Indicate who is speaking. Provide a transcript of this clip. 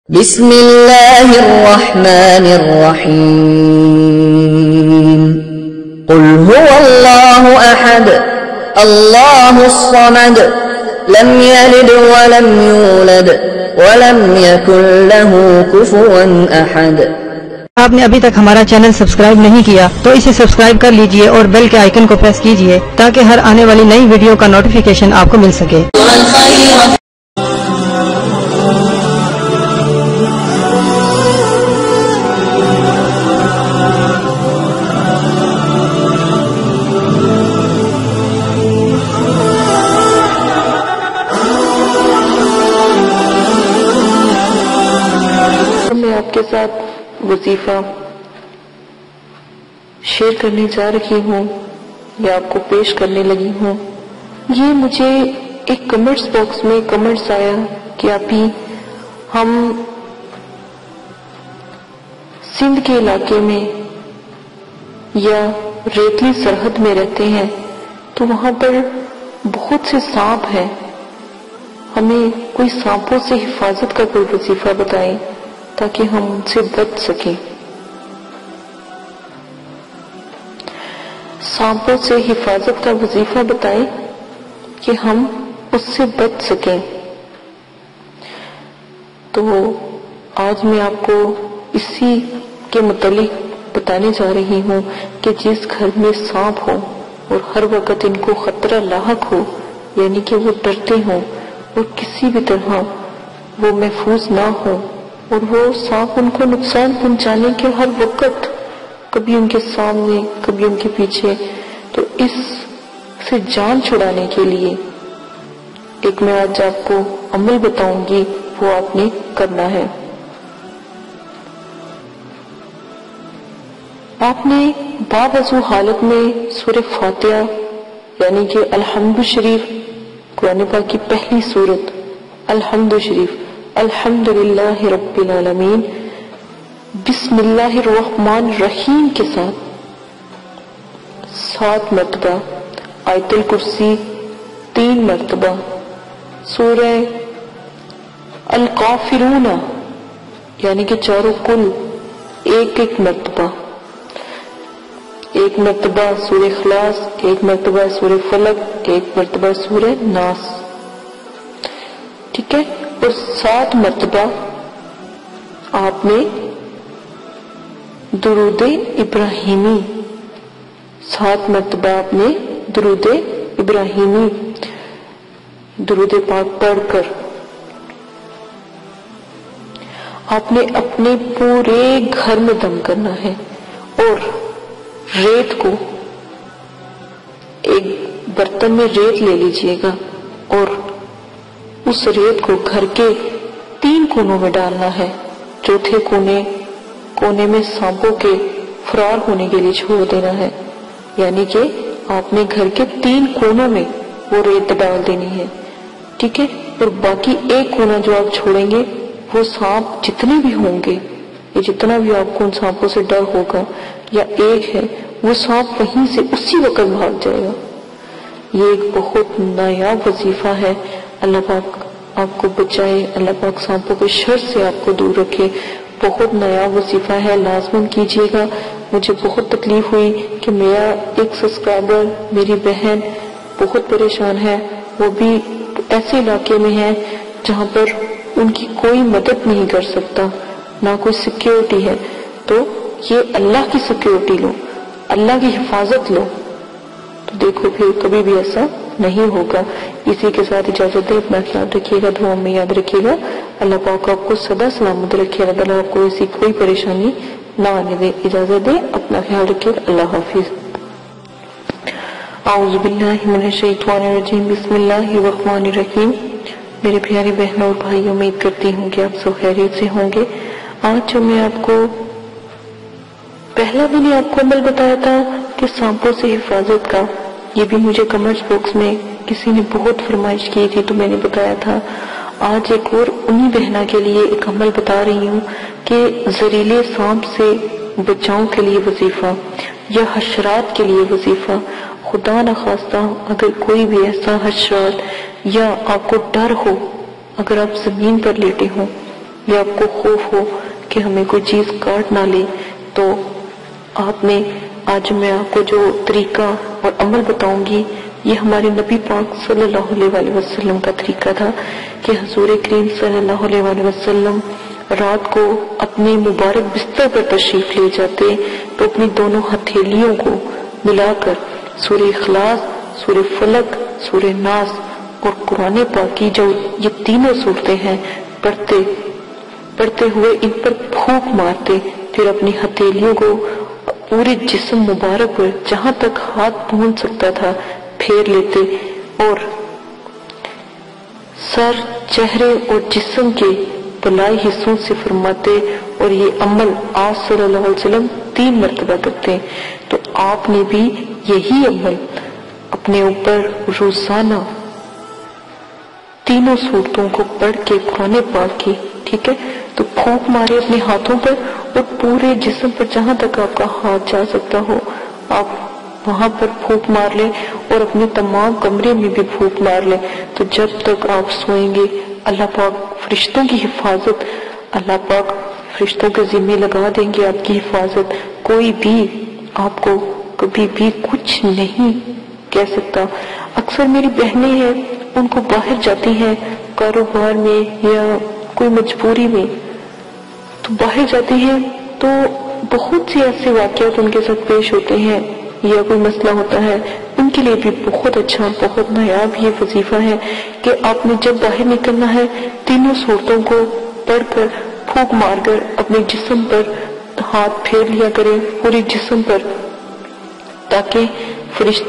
Speaker 1: بسم اللہ الرحمن الرحیم قل هو اللہ احد اللہ الصمد لم یلد ولم یولد ولم یکن له کفوا احد۔
Speaker 2: آپ نے ابھی تک ہمارا چینل سبسکرائب نہیں کیا تو اسے سبسکرائب کر لیجئے اور بیل کے آئیکن کو پریس کیجئے تاکہ ہر آنے والی نئی ویڈیو کا نوٹیفیکیشن آپ کو مل سکے۔
Speaker 3: میں آپ کے ساتھ وظیفہ شیئر کرنے جا رہی ہوں یا آپ کو پیش کرنے لگی ہوں۔ یہ مجھے ایک کمنٹس باکس میں کمنٹس آیا کہ آپ ہی ہم سندھ کے علاقے میں یا ریتلی سرحد میں رہتے ہیں تو وہاں پر بہت سے سانپ ہیں، ہمیں کوئی سانپوں سے حفاظت کا کوئی وظیفہ بتائیں تاکہ ہم ان سے بچ سکیں۔ سانپوں سے حفاظت کا وظیفہ بتائیں کہ ہم اس سے بچ سکیں۔ تو آج میں آپ کو اسی کے متعلق بتانے جا رہی ہوں کہ جس گھر میں سانپ ہو اور ہر وقت ان کو خطرہ لاحق ہو، یعنی کہ وہ ڈرتے ہوں اور کسی بھی طرح وہ محفوظ نہ ہو اور وہ سانپ ان کو نقصان پہنچانے کے ہر وقت کبھی ان کے سامنے کبھی ان کے پیچھے، تو اس سے جان چھڑانے کے لیے ایک میں آج آپ کو عمل بتاؤں گی، وہ آپ نے کرنا ہے۔ آپ نے باوضو حالت میں سورہ فاتحہ یعنی کہ الحمد شریف، قرآن پاک کی پہلی سورت الحمد شریف، الحمدللہ رب العالمین، بسم اللہ الرحمن الرحیم کے ساتھ 7 مرتبہ، آیت الکرسی 3 مرتبہ، سورہ الکافرون یعنی کہ چاروں کل 1 مرتبہ، 1 مرتبہ سورہ اخلاص، 1 مرتبہ سورہ فلق، 1 مرتبہ سورہ ناس، ٹھیک ہے؟ اور 7 مرتبہ آپ نے درود ابراہیمی، 7 مرتبہ آپ نے درود ابراہیمی، درود پاک پڑھ کر آپ نے اپنے پورے گھر میں دم کرنا ہے اور ریت کو ایک برتن میں ریت لے لیجئے گا اور اس ریت کو گھر کے 3 کونوں میں ڈالنا ہے، چوتھے کونے میں سانپوں کے فرار ہونے کے لیے چھوڑ دینا ہے، یعنی کہ آپ نے گھر کے 3 کونوں میں وہ ریت ڈال دینی ہے، ٹھیک ہے؟ اور باقی 1 کونا جو آپ چھوڑیں گے وہ سانپ جتنے بھی ہوں گے یا جتنا بھی آپ کو ان سانپوں سے ڈر ہوگا یا ایک ہے، وہ سانپ وہیں سے اسی وقت بھاگ جائے گا۔ یہ ایک بہت نایاب وظیفہ ہے، اللہ پاک آپ کو بچائے، اللہ پاک سانپوں کے شر سے آپ کو دور رکھے، بہت نایاب وظیفہ ہے، لازماً کیجیے گا۔ مجھے بہت تکلیف ہوئی کہ میرا ایک سبسکرائبر، میری بہن بہت پریشان ہے، وہ بھی ایسے علاقے میں ہے جہاں پر ان کی کوئی مدد نہیں کر سکتا، نہ کوئی سیکیورٹی ہے، تو یہ اللہ کی سیکیورٹی لو، اللہ کی حفاظت لو، تو دیکھو پھر کبھی بھی ایسا نہیں ہوگا۔ اسی کے ساتھ اجازت دے، اپنا خیال رکھیے گا، دعا میں یاد رکھیے گا، اللہ پاک آپ کو سدا سلامت رکھے، اللہ تعالیٰ آپ کو ایسی کوئی پریشانی نہ آنے دے۔ اجازت دے، اپنا خیال رکھیے، اللہ حافظ۔ اعوذ باللہ من الشیطان الرجیم، بسم اللہ الرحمن الرحیم۔ میرے پیاری بہنوں اور بھائی، امید کرتی ہوں کہ آپ سب خیریت سے ہوں گے۔ آج جو میں آپ کو پہلا بھی نے آپ کو عمل بتایا تھا کہ سانپوں سے حفاظت کا، یہ بھی مجھے کمنٹس باکس میں کسی نے بہت فرمائش کی تھی تو میں نے بتایا تھا۔ آج ایک اور انہی بہنا کے لیے ایک عمل بتا رہی ہوں کہ زہریلے سانپ سے بچاؤ کے لیے وظیفہ یا حشرات کے لیے وظیفہ، خدا نخواستہ اگر کوئی بھی ایسا حشرات یا آپ کو ڈر ہو، اگر آپ زمین پر لیٹے ہوں یا آپ کو خوف ہو کہ ہمیں کوئی چیز کاٹ نہ لے، تو آپ نے آج میں آپ کو جو طریقہ اور عمل بتاؤں گی یہ ہمارے نبی پاک صلی اللہ علیہ وآلہ وسلم کا طریقہ تھا کہ حضور کریم صلی اللہ علیہ وآلہ وسلم رات کو اپنے مبارک بستر پر تشریف لے جاتے تو اپنی دونوں ہتھیلیوں کو ملا کر سورہ اخلاص، سورہ فلق، سورہ ناس اور قرآن پاک کی جو یہ تینوں صورتیں ہیں پڑھتے ہوئے ان پر پھونک مارتے، پھر اپنی ہتھیلیوں کو پورے جسم مبارک پر جہاں تک ہاتھ پہنچ سکتا تھا پھیر لیتے اور سر، چہرے اور جسم کے بلائی حصوں سے فرماتے، اور یہ عمل آپ صلی اللہ علیہ وسلم 3 مرتبہ کرتے. تو آپ نے بھی یہی عمل اپنے اوپر روزانہ تینوں صورتوں کو پڑھ کے قرآن پاک کی، ٹھیک ہے، تو پھونک مارے اپنے ہاتھوں پر اور پورے جسم پر جہاں تک آپ کا ہاتھ جا سکتا ہو آپ وہاں پر پھونک مار لیں، اور اپنے تمام کمرے میں بھی پھونک مار لیں. تو جب تک آپ سوئیں گے اللہ پاک فرشتوں کی حفاظت، اللہ پاک فرشتوں کے ذمہ لگا دیں گے آپ کی حفاظت. کوئی بھی آپ کو کبھی بھی کچھ نہیں کہہ سکتا. اکثر میری بہنیں ہیں ان کو باہر جاتی ہیں کاروبار میں یا کوئی مجبوری میں، تو باہر جاتی ہیں تو بہت سی ایسے واقعات ان کے ساتھ پیش ہوتے ہیں یا کوئی مسئلہ ہوتا ہے. ان کے لیے بھی بہت اچھا، بہت نایاب یہ وظیفہ ہے کہ آپ نے جب باہر نکلنا ہے تینوں صورتوں کو پڑھ کر پھونک مار کر اپنے جسم پر ہاتھ پھیر لیا کریں، پورے جسم پر، تاکہ فرشتے